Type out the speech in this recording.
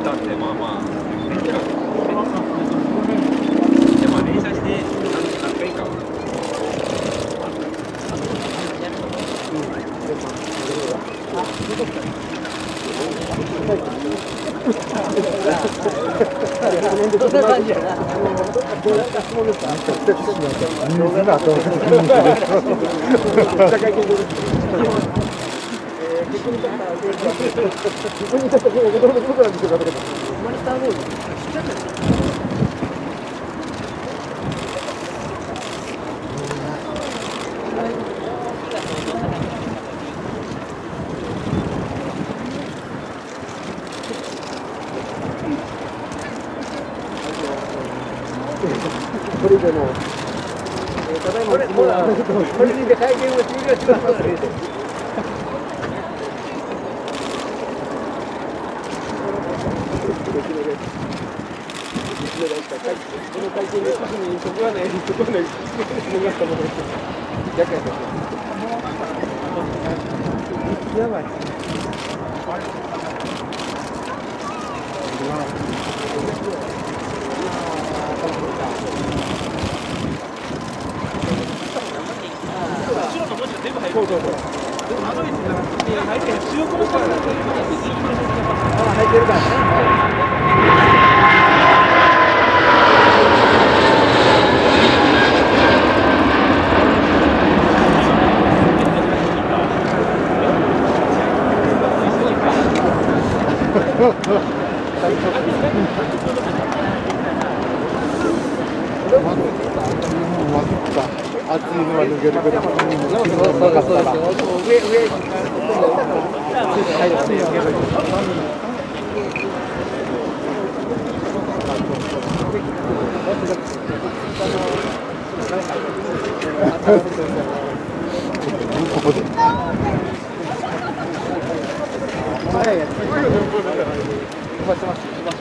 たんで、まあまあ、できる。で、まあ連射して何回か。 これでも、ただいまこれで会見を終了しますので。この会見で特にそこはね、そこはね、もがったものです。厄介です。やばい。そうそうそう。あの位置じゃなくて、入って強くの人が入ってるからね。熱いのは抜けるけど、ここで。飛ばしてます。